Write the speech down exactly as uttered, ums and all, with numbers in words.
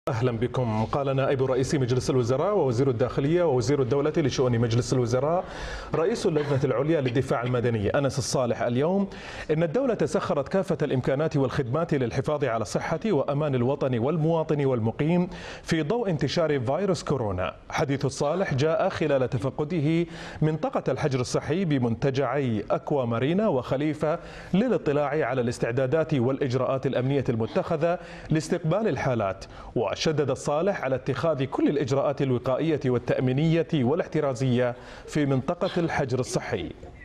أهلا بكم. قال نائب رئيس مجلس الوزراء ووزير الداخلية ووزير الدولة لشؤون مجلس الوزراء رئيس اللجنة العليا للدفاع المدني أنس الصالح اليوم إن الدولة سخرت كافة الإمكانات والخدمات للحفاظ على صحة وأمان الوطن والمواطن والمقيم في ضوء انتشار فيروس كورونا. حديث الصالح جاء خلال تفقده منطقة الحجر الصحي بمنتجعي أكوا مارينا وخليفة للاطلاع على الاستعدادات والإجراءات الأمنية المتخذة لاستقبال الحالات. وشدد الصالح على اتخاذ كل الإجراءات الوقائية والتأمينية والاحترازية في منطقة الحجر الصحي.